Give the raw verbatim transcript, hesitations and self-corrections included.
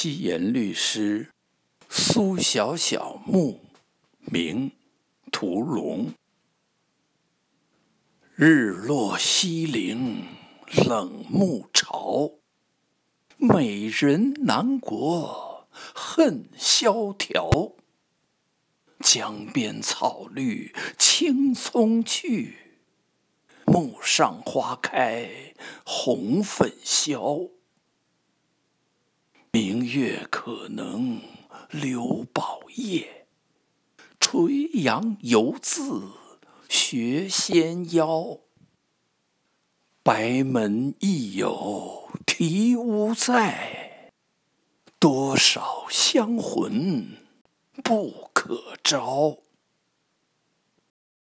七言律诗，苏小小墓，名屠龙。日落西陵冷暮潮，美人南国恨萧条。江边草绿青葱去，墓上花开红粉消。明月可能留宝业，垂杨犹自学仙腰。白门亦有啼乌在，多少香魂不可招。